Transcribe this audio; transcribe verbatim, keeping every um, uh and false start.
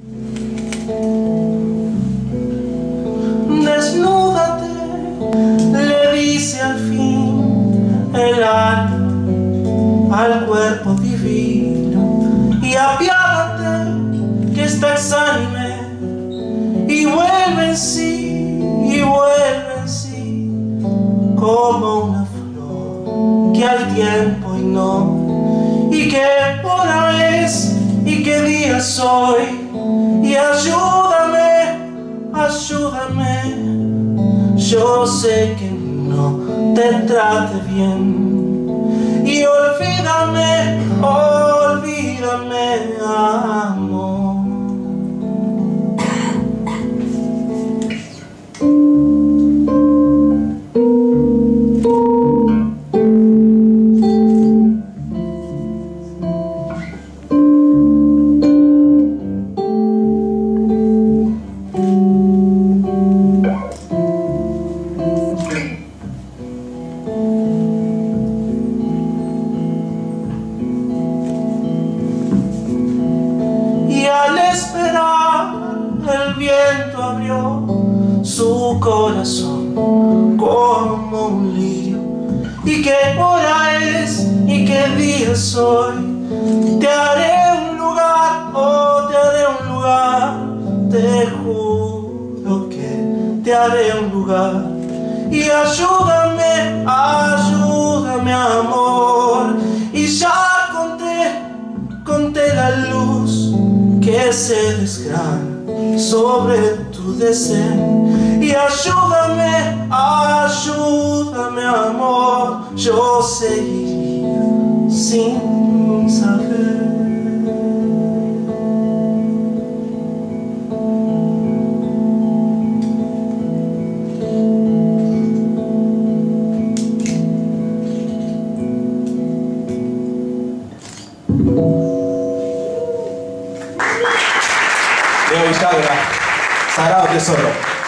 Desnúdate, le dice al fin el alma al cuerpo divino, y apiádate que está exánime, y vuelve en sí, y vuelve en sí, como una flor que al tiempo ignora, y que hora es, y qué día soy, y ayúdame, ayúdame. Yo sé que no te trate bien, y olvídame, olvídame, amor. Al esperar, el viento abrió su corazón como un lirio. ¿Y qué hora es? ¿Y qué día soy? Te haré un lugar, oh, te haré un lugar. Te juro que te haré un lugar. Y ayúdame, ayúdame, amor. Y ya conté, conté la luz que se desgrana sobre tu deseo. Y ayúdame, ayúdame, amor. Yo seguiría sin saber. Leo Villagra, Sagrado Tesoro.